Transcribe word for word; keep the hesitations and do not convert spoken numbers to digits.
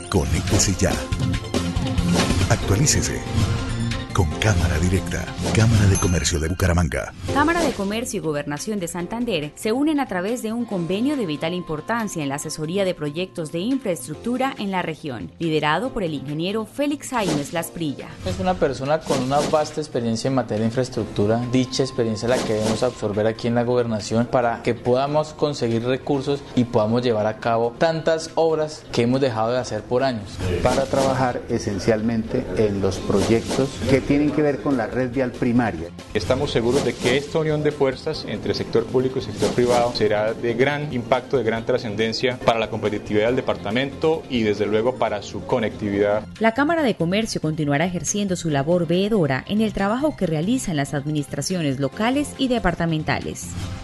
Conéctese ya. Actualícese con Cámara Directa. Cámara de Comercio de Bucaramanga. Cámara de Comercio y Gobernación de Santander se unen a través de un convenio de vital importancia en la asesoría de proyectos de infraestructura en la región, liderado por el ingeniero Félix Jaimes Lasprilla. Es una persona con una vasta experiencia en materia de infraestructura. Dicha experiencia la queremos absorber aquí en la gobernación para que podamos conseguir recursos y podamos llevar a cabo tantas obras que hemos dejado de hacer por años. Para trabajar esencialmente en los proyectos que tienen que ver con la red vial primaria. Estamos seguros de que esta unión de fuerzas entre sector público y sector privado será de gran impacto, de gran trascendencia para la competitividad del departamento y desde luego para su conectividad. La Cámara de Comercio continuará ejerciendo su labor veedora en el trabajo que realizan las administraciones locales y departamentales.